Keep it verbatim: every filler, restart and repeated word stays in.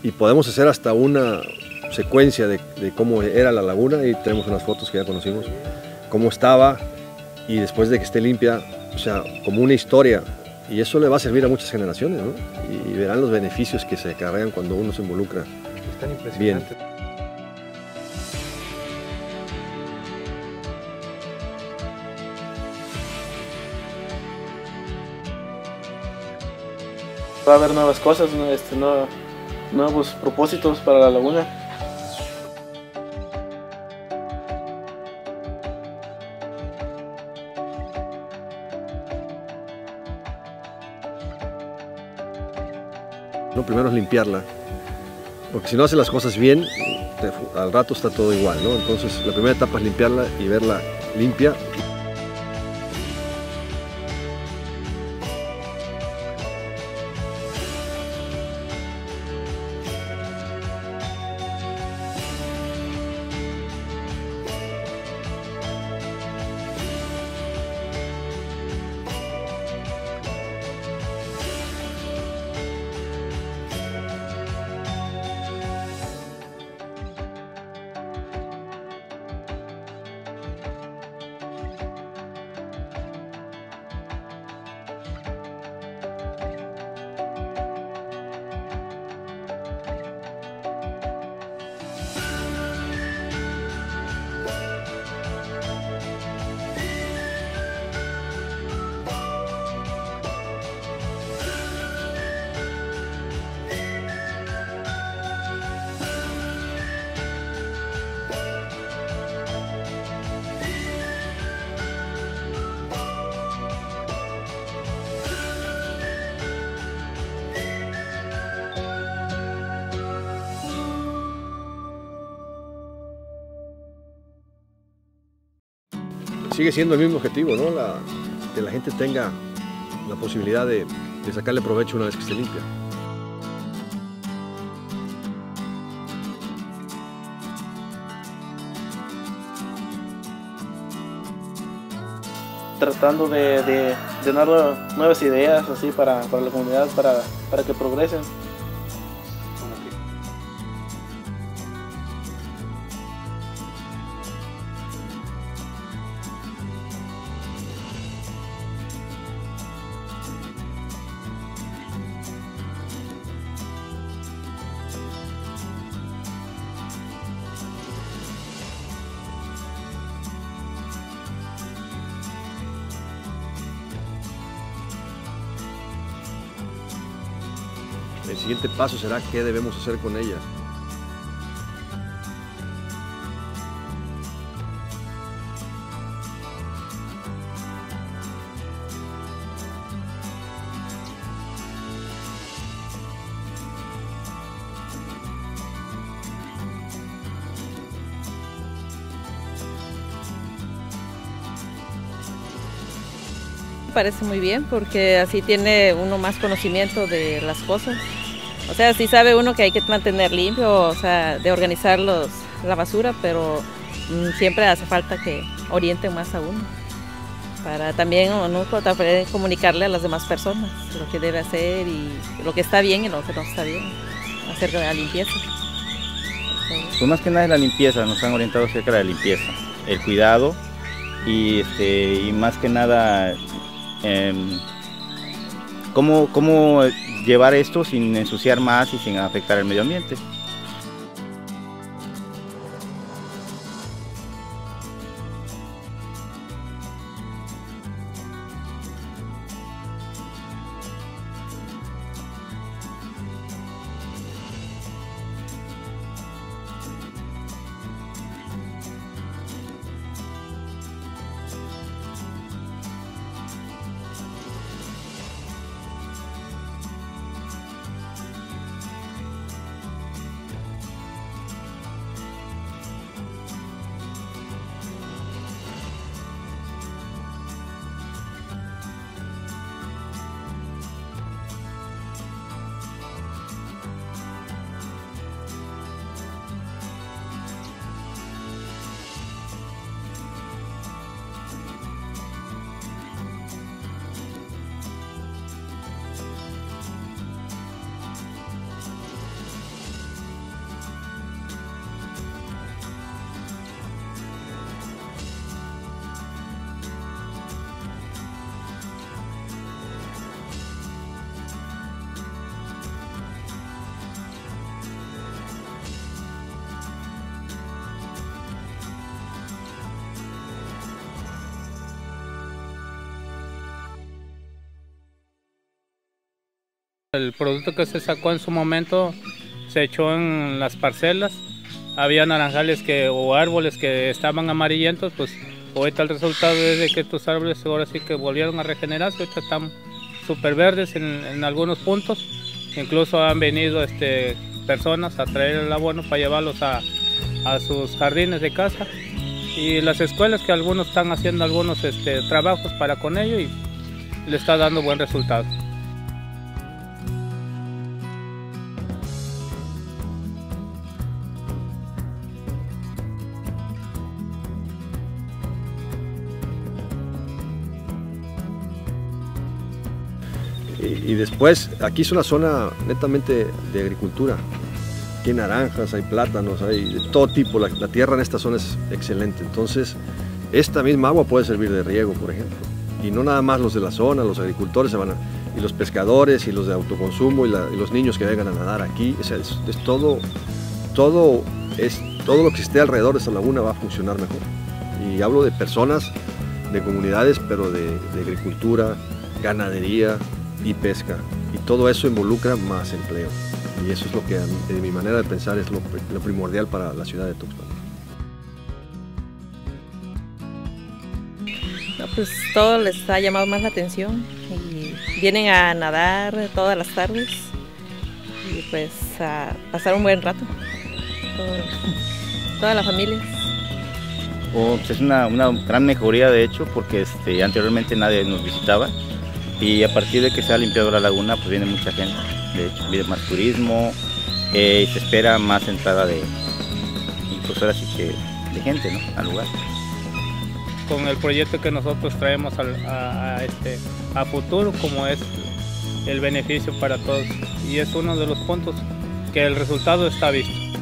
y podemos hacer hasta una secuencia de, de cómo era la laguna, y tenemos unas fotos que ya conocimos, cómo estaba, y después de que esté limpia, o sea, como una historia, y eso le va a servir a muchas generaciones, ¿no? Y, y verán los beneficios que se acarrean cuando uno se involucra. Es tan impresionante. Bien. Va a haber nuevas cosas, ¿no? este, no, nuevos propósitos para la laguna. Lo primero es limpiarla, porque si no hace las cosas bien, te, al rato está todo igual, ¿no? Entonces la primera etapa es limpiarla y verla limpia. Sigue siendo el mismo objetivo, ¿no? La, que la gente tenga la posibilidad de, de sacarle provecho una vez que esté limpia. Tratando de, de, de dar nuevas ideas así para, para la comunidad, para, para que progresen. El siguiente paso será qué debemos hacer con ella. Me parece muy bien porque así tiene uno más conocimiento de las cosas. O sea, sí sabe uno que hay que mantener limpio, o sea, de organizar los, la basura, pero mmm, siempre hace falta que orienten más a uno. Para también uno también comunicarle a las demás personas lo que debe hacer y lo que está bien y lo que no está bien, acerca de la limpieza. Pues más que nada es la limpieza, nos han orientado acerca de la limpieza, el cuidado y, este, y más que nada eh, cómo, cómo llevar esto sin ensuciar más y sin afectar el medio ambiente. El producto que se sacó en su momento se echó en las parcelas, había naranjales que, o árboles que estaban amarillentos, pues ahorita el resultado es de que estos árboles ahora sí que volvieron a regenerarse, ahorita están súper verdes en, en algunos puntos, incluso han venido este, personas a traer el abono para llevarlos a, a sus jardines de casa, y las escuelas que algunos están haciendo algunos este, trabajos para con ello y le está dando buen resultado. Y después, aquí es una zona netamente de agricultura. Aquí hay naranjas, hay plátanos, hay de todo tipo. La, la tierra en esta zona es excelente. Entonces, esta misma agua puede servir de riego, por ejemplo. Y no nada más los de la zona, los agricultores se van a, y los pescadores y los de autoconsumo y, la, y los niños que vengan a nadar aquí. O sea, es, es todo, todo, es, todo lo que esté alrededor de esta laguna va a funcionar mejor. Y hablo de personas, de comunidades, pero de, de agricultura, ganadería y pesca, y todo eso involucra más empleo, y eso es lo que, de mi manera de pensar, es lo, lo primordial para la ciudad de Tuxpan. No, pues todo les ha llamado más la atención y vienen a nadar todas las tardes y pues a pasar un buen rato, todo, toda la familia. Oh, pues es una, una gran mejoría de hecho, porque este, anteriormente nadie nos visitaba. Y a partir de que se ha limpiado la laguna, pues viene mucha gente, de hecho, viene más turismo, eh, y se espera más entrada de, incluso ahora sí que, de gente, ¿no?, al lugar. Con el proyecto que nosotros traemos al, a, a, este, a futuro, como es el beneficio para todos, y es uno de los puntos que el resultado está visto.